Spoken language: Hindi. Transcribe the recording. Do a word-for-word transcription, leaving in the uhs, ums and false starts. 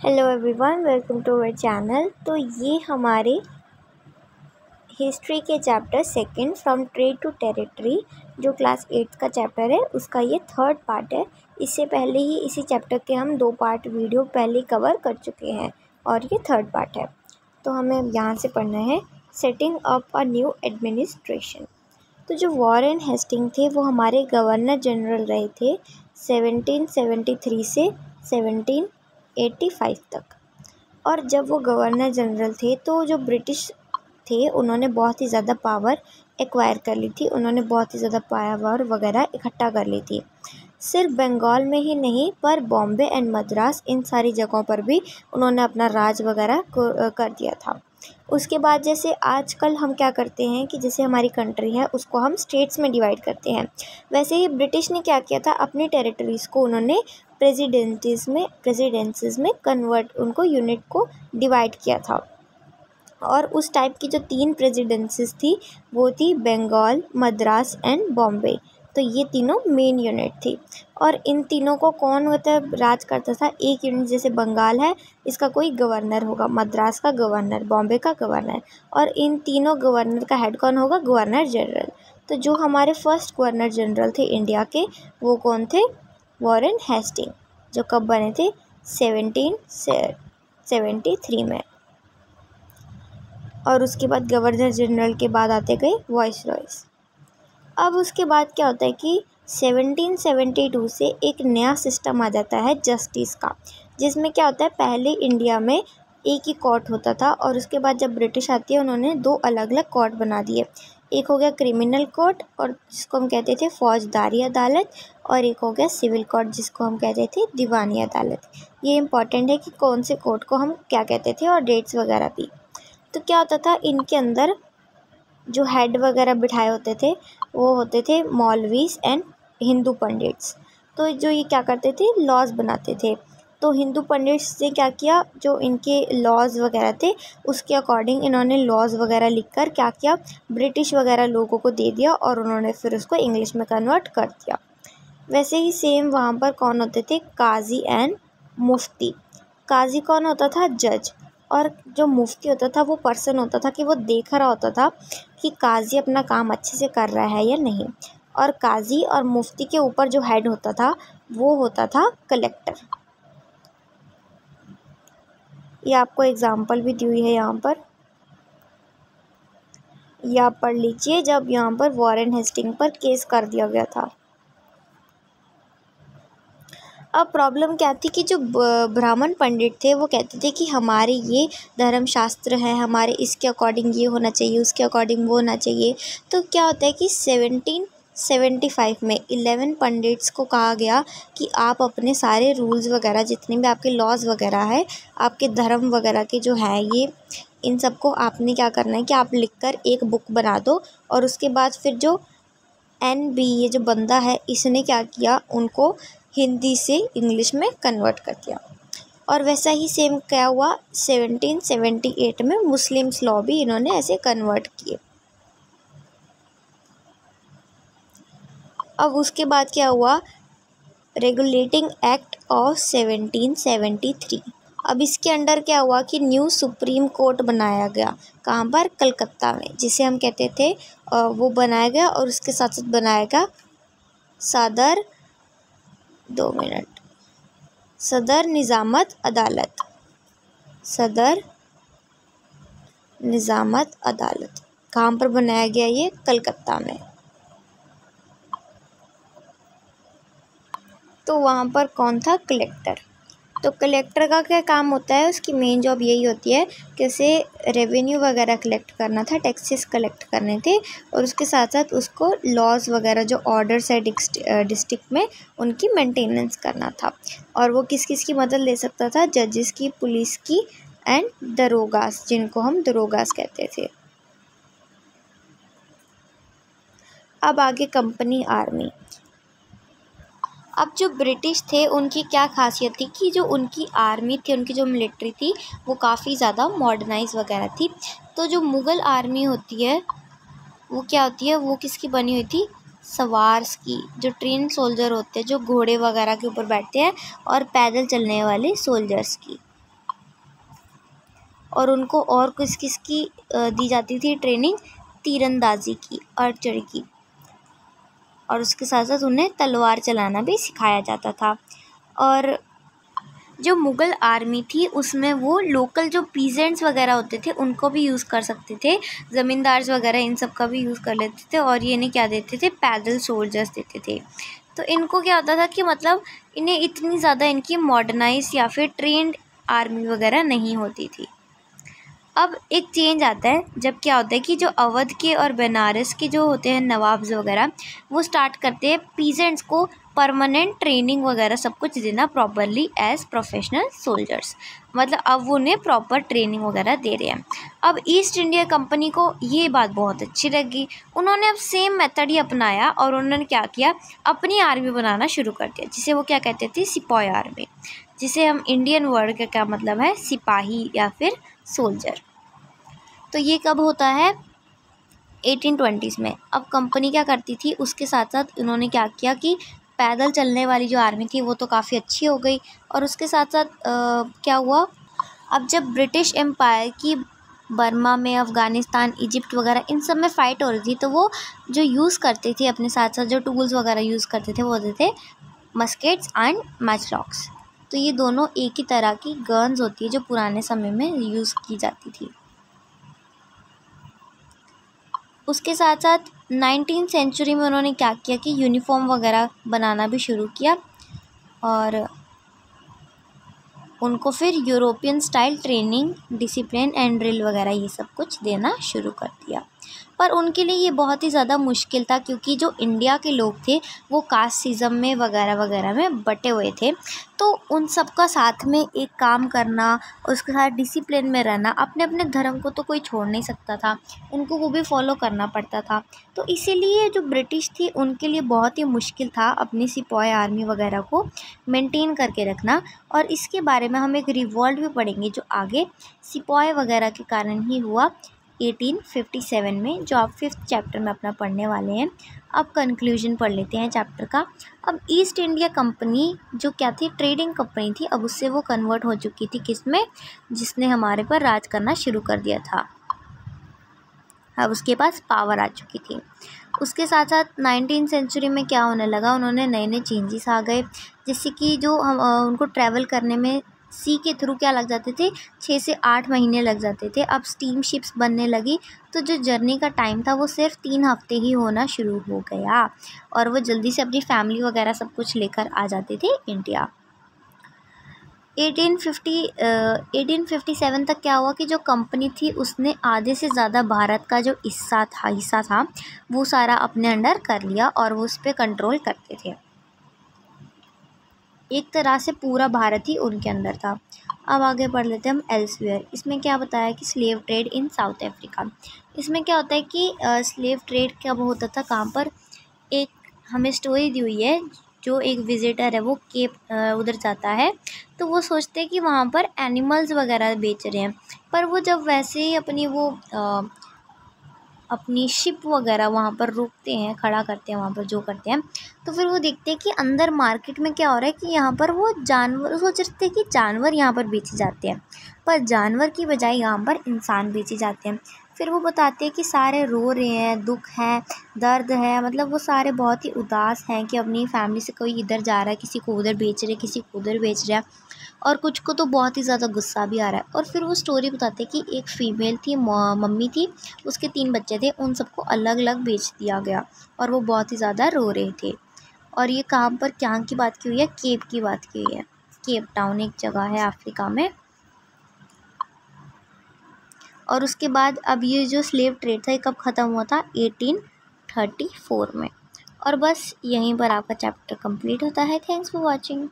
Hello everyone, welcome to our channel. तो ये हमारे हिस्ट्री के chapter second from trade to territory जो क्लास एट्थ का चैप्टर है उसका ये थर्ड पार्ट है। इससे पहले ही इसी चैप्टर के हम दो पार्ट वीडियो पहले कवर कर चुके हैं और ये थर्ड पार्ट है। तो हमें यहाँ से पढ़ना है setting up a new administration. तो जो वॉरेन हेस्टिंग थे वो हमारे गवर्नर जनरल रहे थे सेवनटीन सेवेंटी थ्री से सेवनटीन एटी फाइव तक। और जब वो गवर्नर जनरल थे तो जो ब्रिटिश थे उन्होंने बहुत ही ज़्यादा पावर एक्वायर कर ली थी, उन्होंने बहुत ही ज़्यादा पावर वगैरह इकट्ठा कर ली थी। सिर्फ बंगाल में ही नहीं पर बॉम्बे एंड मद्रास इन सारी जगहों पर भी उन्होंने अपना राज वगैरह कर दिया था। उसके बाद जैसे आजकल हम क्या करते हैं कि जैसे हमारी कंट्री है उसको हम स्टेट्स में डिवाइड करते हैं, वैसे ही ब्रिटिश ने क्या किया था, अपनी टेरिटरीज़ को उन्होंने प्रेसिडेंसीज में प्रेसिडेंसीज में कन्वर्ट उनको यूनिट को डिवाइड किया था। और उस टाइप की जो तीन प्रेसिडेंसीज थी वो थी बंगाल, मद्रास एंड बॉम्बे। तो ये तीनों मेन यूनिट थी और इन तीनों को कौन मतलब राज करता था। एक यूनिट जैसे बंगाल है इसका कोई गवर्नर होगा, मद्रास का गवर्नर, बॉम्बे का गवर्नर, और इन तीनों गवर्नर का हेड कौन होगा, गवर्नर जनरल। तो जो हमारे फर्स्ट गवर्नर जनरल थे इंडिया के वो कौन थे, वॉरेन हेस्टिंग, जो कब बने थे सेवनटीन सेवेंटी थ्री में। और उसके बाद गवर्नर जनरल के बाद आते गए वाइसरॉयस। अब उसके बाद क्या होता है कि सेवनटीन सेवेंटी टू से एक नया सिस्टम आ जाता है जस्टिस का, जिसमें क्या होता है पहले इंडिया में एक ही कोर्ट होता था और उसके बाद जब ब्रिटिश आती है उन्होंने दो अलग अलग कोर्ट बना दिए। एक हो गया क्रिमिनल कोर्ट और जिसको हम कहते थे फौजदारी अदालत, और एक हो गया सिविल कोर्ट जिसको हम कहते थे दीवानी अदालत। ये इंपॉर्टेंट है कि कौन से कोर्ट को हम क्या कहते थे और डेट्स वगैरह भी। तो क्या होता था, इनके अंदर जो हेड वगैरह बिठाए होते थे वो होते थे मौलवीज एंड हिंदू पंडित्स। तो जो ये क्या करते थे, लॉज बनाते थे। तो हिंदू पंडित्स ने क्या किया, जो इनके लॉज वगैरह थे उसके अकॉर्डिंग इन्होंने लॉज वगैरह लिखकर क्या किया, ब्रिटिश वगैरह लोगों को दे दिया और उन्होंने फिर उसको इंग्लिश में कन्वर्ट कर दिया। वैसे ही सेम वहाँ पर कौन होते थे, काजी एंड मुफ्ती। काजी कौन होता था, जज, और जो मुफ्ती होता था वो पर्सन होता था कि वो देख रहा होता था कि काजी अपना काम अच्छे से कर रहा है या नहीं। और काजी और मुफ्ती के ऊपर जो हेड होता था वो होता था कलेक्टर। ये आपको एग्जाम्पल भी दी हुई है यहाँ पर, ये आप पढ़ लीजिए जब यहाँ पर वॉरेन हेस्टिंग पर केस कर दिया गया था। अब प्रॉब्लम क्या थी कि जो ब्राह्मण पंडित थे वो कहते थे कि हमारे ये धर्मशास्त्र है, हमारे इसके अकॉर्डिंग ये होना चाहिए, उसके अकॉर्डिंग वो होना चाहिए। तो क्या होता है कि सेवनटीन सेवेंटी फाइव में इलेवन पंडित्स को कहा गया कि आप अपने सारे रूल्स वगैरह जितने भी आपके लॉज वगैरह है, आपके धर्म वगैरह के जो हैं ये, इन सबको आपने क्या करना है कि आप लिखकर एक बुक बना दो। और उसके बाद फिर जो एन बी ये जो बंदा है इसने क्या किया, उनको हिंदी से इंग्लिश में कन्वर्ट कर दिया। और वैसा ही सेम क्या हुआ सेवनटीन सेवेंटी एट में मुस्लिम्स लॉ भी इन्होंने ऐसे कन्वर्ट किए। अब उसके बाद क्या हुआ, regulating act of seventeen seventy three. अब इसके अंडर क्या हुआ कि न्यू सुप्रीम कोर्ट बनाया गया, कहाँ पर, कलकत्ता में, जिसे हम कहते थे वो बनाया गया। और उसके साथ साथ बनाया गया सदर दो मिनट सदर निज़ामत अदालत, सदर निज़ामत अदालत कहाँ पर बनाया गया, ये कलकत्ता में। तो वहाँ पर कौन था, कलेक्टर। तो कलेक्टर का क्या काम होता है, उसकी मेन जॉब यही होती है कि उसे रेवेन्यू वगैरह कलेक्ट करना था, टैक्सेस कलेक्ट करने थे, और उसके साथ साथ उसको लॉज वगैरह जो ऑर्डर्स है डिस्ट्रिक्ट में उनकी मेंटेनेंस करना था। और वो किस किस की मदद ले सकता था, जजेस की, पुलिस की एंड दरोगास, जिनको हम दरोगास कहते थे। अब आगे कंपनी आर्मी। अब जो ब्रिटिश थे उनकी क्या खासियत थी कि जो उनकी आर्मी थी, उनकी जो मिलिट्री थी वो काफ़ी ज़्यादा मॉडर्नाइज वगैरह थी। तो जो मुग़ल आर्मी होती है वो क्या होती है, वो किसकी बनी हुई थी, सवार्स की, जो ट्रेन सोल्जर होते हैं, जो घोड़े वगैरह के ऊपर बैठते हैं, और पैदल चलने वाले सोल्जर्स की। और उनको और किस किस की दी जाती थी ट्रेनिंग, तीरंदाजी की, आर्चरी की, और उसके साथ साथ उन्हें तलवार चलाना भी सिखाया जाता था। और जो मुग़ल आर्मी थी उसमें वो लोकल जो पीजेंट्स वगैरह होते थे उनको भी यूज़ कर सकते थे, ज़मींदार्स वगैरह इन सब का भी यूज़ कर लेते थे, और ये इन्हें क्या देते थे, पैदल सोल्जर्स देते थे। तो इनको क्या होता था कि मतलब इन्हें इतनी ज़्यादा इनकी मॉडर्नाइज या फिर ट्रेंड आर्मी वगैरह नहीं होती थी। अब एक चेंज आता है जब क्या होता है कि जो अवध के और बनारस के जो होते हैं नवाब्स वगैरह, वो स्टार्ट करते हैं पीजेंट्स को परमानेंट ट्रेनिंग वगैरह सब कुछ देना प्रॉपरली एज प्रोफेशनल सोल्जर्स। मतलब अब वो उन्हें प्रॉपर ट्रेनिंग वगैरह दे रहे हैं। अब ईस्ट इंडिया कंपनी को ये बात बहुत अच्छी लगी, उन्होंने अब सेम मेथड ही अपनाया और उन्होंने क्या किया, अपनी आर्मी बनाना शुरू कर दिया, जिसे वो क्या कहते थे, सिपाही आर्मी, जिसे हम इंडियन वर्ड का क्या मतलब है, सिपाही या फिर सोल्जर। तो ये कब होता है, एटीन ट्वेंटीज़ में। अब कंपनी क्या करती थी, उसके साथ साथ इन्होंने क्या किया कि पैदल चलने वाली जो आर्मी थी वो तो काफ़ी अच्छी हो गई, और उसके साथ साथ आ, क्या हुआ, अब जब ब्रिटिश एम्पायर की बर्मा में, अफ़गानिस्तान, इजिप्ट वगैरह इन सब में फ़ाइट हो रही थी, तो वो जो यूज़ करते थे अपने साथ साथ जो टूल्स वगैरह यूज़ करते थे वो होते थे मस्केट्स एंड मैचलॉक्स। तो ये दोनों एक ही तरह की गन्स होती है जो पुराने समय में यूज़ की जाती थी। उसके साथ साथ नाइनटीन सेंचुरी में उन्होंने क्या किया कि यूनिफॉर्म वगैरह बनाना भी शुरू किया, और उनको फिर European style training, discipline and drill वगैरह ये सब कुछ देना शुरू कर दिया। पर उनके लिए ये बहुत ही ज़्यादा मुश्किल था, क्योंकि जो इंडिया के लोग थे वो कास्टिज़म में वगैरह वगैरह में बटे हुए थे। तो उन सब का साथ में एक काम करना, उसके साथ डिसिप्लिन में रहना, अपने अपने धर्म को तो कोई छोड़ नहीं सकता था, उनको वो भी फॉलो करना पड़ता था। तो इसीलिए जो ब्रिटिश थी उनके लिए बहुत ही मुश्किल था अपनी सिपाही आर्मी वगैरह को मेंटेन करके रखना। और इसके बारे में हम एक रिवॉल्ट भी पढ़ेंगे जो आगे सिपाही वगैरह के कारण ही हुआ एटीन फिफ्टी सेवन में, जो आप फिफ्थ चैप्टर में अपना पढ़ने वाले हैं। अब कंक्लूजन पढ़ लेते हैं चैप्टर का। अब ईस्ट इंडिया कंपनी जो क्या थी, ट्रेडिंग कंपनी थी, अब उससे वो कन्वर्ट हो चुकी थी किस में, जिसने हमारे पर राज करना शुरू कर दिया था। अब उसके पास पावर आ चुकी थी। उसके साथ साथ नाइनटीन सेंचुरी में क्या होने लगा, उन्होंने नए नए चेंजेस आ गए, जैसे कि जो हम उनको ट्रैवल करने में सी के थ्रू क्या लग जाते थे, छः से आठ महीने लग जाते थे। अब स्टीम शिप्स बनने लगी, तो जो जर्नी का टाइम था वो सिर्फ तीन हफ्ते ही होना शुरू हो गया, और वो जल्दी से अपनी फैमिली वगैरह सब कुछ लेकर आ जाते थे India. Eighteen fifty eighteen fifty seven तक क्या हुआ कि जो कंपनी थी उसने आधे से ज़्यादा भारत का जो हिस्सा था हिस्सा था वो सारा अपने अंडर कर लिया, और वो उस पर कंट्रोल करते थे। एक तरह से पूरा भारत ही उनके अंदर था। अब आगे पढ़ लेते हैं हम एल्सवेयर। इसमें क्या बताया कि slave trade in South Africa. इसमें क्या होता है कि स्लेव ट्रेड कब होता था, कहाँ पर, एक हमें स्टोरी दी हुई है, जो एक विज़िटर है वो केप उधर जाता है, तो वो सोचते हैं कि वहाँ पर एनिमल्स वगैरह बेच रहे हैं, पर वो जब वैसे ही अपनी वो आ, अपनी शिप वगैरह वहाँ पर रोकते हैं, खड़ा करते हैं वहाँ पर जो करते हैं, तो फिर वो देखते हैं कि अंदर मार्केट में क्या हो रहा है कि यहाँ पर वो जानवर, सोच रहे थे कि जानवर यहाँ पर बेचे जाते हैं, पर जानवर की बजाय यहाँ पर इंसान बेचे जाते हैं। फिर वो बताते हैं कि सारे रो रहे हैं, दुख है, दर्द है, मतलब वो सारे बहुत ही उदास हैं कि अपनी फैमिली से कोई इधर जा रहा है, किसी को उधर बेच रहे, किसी को उधर बेच रहा है, और कुछ को तो बहुत ही ज़्यादा गुस्सा भी आ रहा है। और फिर वो स्टोरी बताते हैं कि एक फ़ीमेल थी, मम्मी थी, उसके तीन बच्चे थे, उन सबको अलग अलग बेच दिया गया, और वो बहुत ही ज़्यादा रो रहे थे। और ये कहाँ पर, क्या की बात की हुई है, केप की बात की हुई है। केप टाउन एक जगह है अफ्रीका में। और उसके बाद अब ये जो स्लेव ट्रेड था ये कब ख़त्म हुआ था, एटीन थर्टी फोर में। और बस यहीं पर आपका चैप्टर कंप्लीट होता है। Thanks for watching.